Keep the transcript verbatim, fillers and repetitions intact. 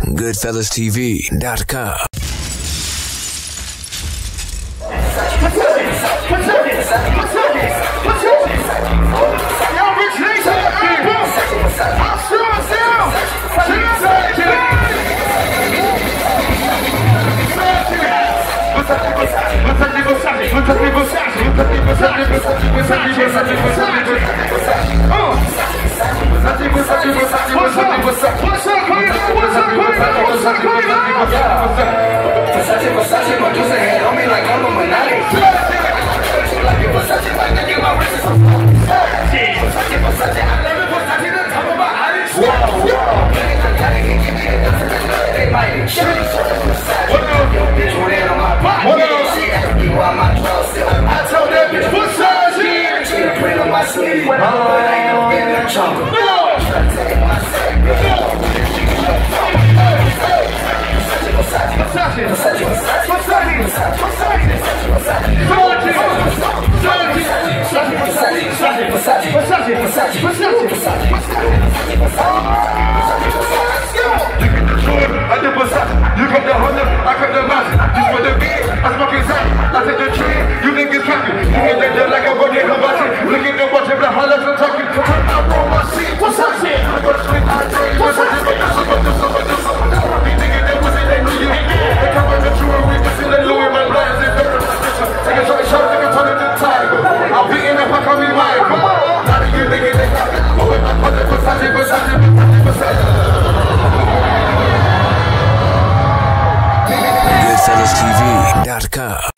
Goodfellas T V dot com. Versace, Versace, Medusa head on me like I'm a Manali. Like it Versace, my nigga, my wrist is so Versace, Versace, I love it, Versace, the top of my eyes. Whoa, whoa. Gotta get me a dozen, they might shoot me. Yo, bitch, went in on my body. She asked me why my drugs still. I told that bitch, Versace. She done put it on my sleeve, but I ain't no in the jungle. No. Try to take my sack, Versace, Versace, Versace, Versace, Versace, Versace, Versace, I did Versace, you got the Honda, I got the Mazda. Just for the beat, I smoke inside. I take the tree, you niggas trapping. You get that deal like a body of Versace. Look at the watch, every holler from talking. I roll my seat, Versace. I got sweet, I drink, Versace. I'll be in the fuck on me, Mike. Now that you think it's a car, oh, I'm going to Versace, Versace, Versace. Goodfellas T V dot com.